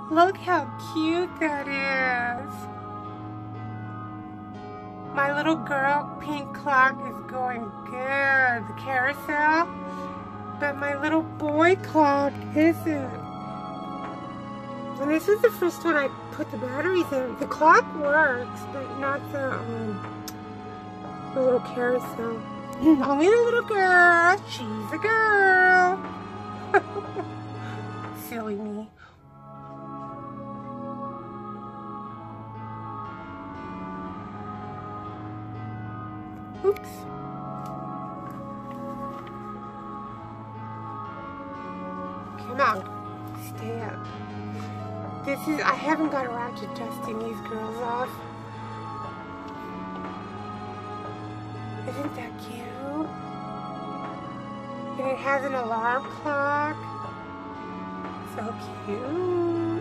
Look how cute that is. My little girl pink clock is going good, the carousel, but my little boy clock isn't. And this is the first one I put the batteries in. The clock works, but not the little carousel. Only the little girl. She's a girl. Silly me. Oops. Come on. Stay up. I haven't got around to dusting these girls off. Isn't that cute? And it has an alarm clock. So cute.